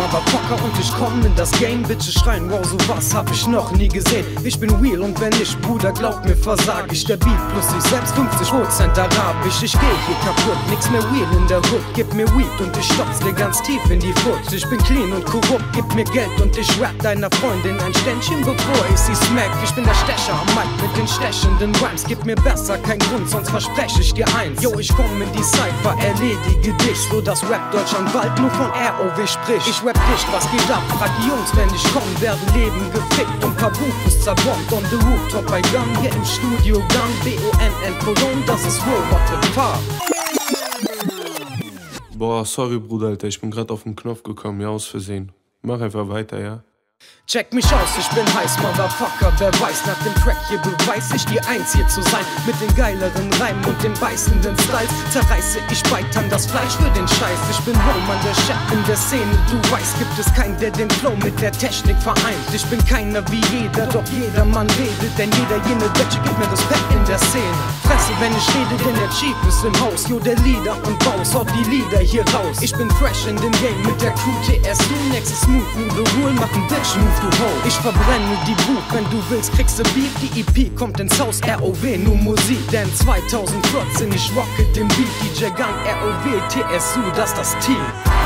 Motherfucker und ich komm in das Game. Bitte schreien, wow, sowas hab ich noch nie gesehen. Ich bin real und wenn nicht, Bruder, glaub mir, versag ich. Der Beat plus ich selbst 50% arabisch. Ich geh hier kaputt, nix mehr real in der Hood. Gib mir Weed und ich stopf's dir ganz tief in die Foot. Ich bin clean und korrupt, gib mir Geld und ich rap deiner Freundin ein Ständchen, bevor ich sie smack. Ich bin der Stecher am Mic mit den stechenden Rhymes. Gib mir besser kein Grund, sonst verspreche ich dir eins. Yo, ich komm in die Cypher, erledige dich, so dass Rap Deutschland bald nur von ROW spricht. Ich rap nicht, was geht ab? Frag die Jungs, wenn ich komm, werden Leben gefickt und paar Bufes zerbombt. On the rooftop bei Gun, hier im Studio Gun, BONN Cologne, das ist wohl what the fuck. Boah, sorry Bruder, Alter, ich bin grad auf den Knopf gekommen, ja, aus Versehen. Mach einfach weiter, ja? Check mich aus, ich bin heiß, Motherfucker. Wer weiß, nach dem Track hier beweis ich die Eins hier zu sein. Mit den geileren Reimen und den beißenden Styles zerreiße ich Beitan das Fleisch für den Scheiß. Ich bin Roman, der Chef in der Szene. Du weißt, gibt es keinen, der den Flow mit der Technik vereint. Ich bin keiner wie jeder, doch jedermann redet. Denn jeder jene Bitch gibt mir Respekt in der Szene. Fresse, wenn ich rede, denn der Chief ist im Haus. Jo, der Leader und Boss, haut die Lieder hier raus. Ich bin fresh in dem Game mit der Crew TSU. Next Smooth, move the rule, mach ein Bitch, move du ho. Ich verbrenne die Buch, wenn du willst, kriegst du Beat. Die EP kommt ins Haus, ROW, nur Musik. Denn 2014, ich rocke den Beat. DJ Gun, ROW, TSU, das Team.